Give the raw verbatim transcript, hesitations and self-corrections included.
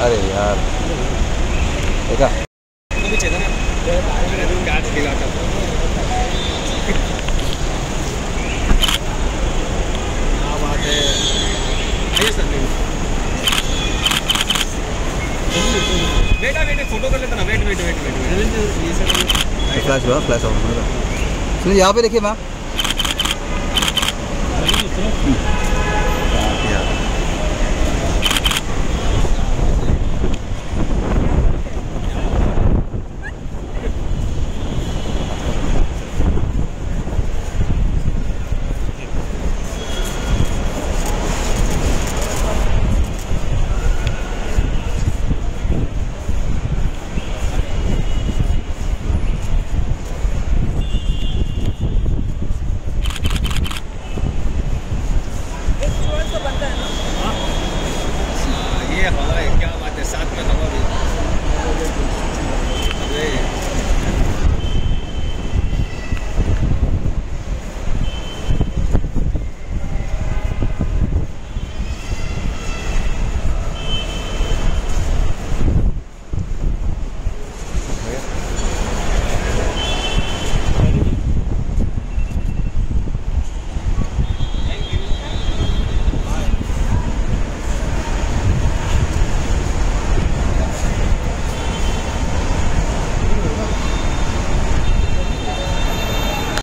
अरे यार देखा बेटा वेट फोटो कर लेता ना। Wait wait wait wait flash हुआ फ्लैश ऑन होगा। सुनिए यहाँ पे देखिए मैम। ये हमारा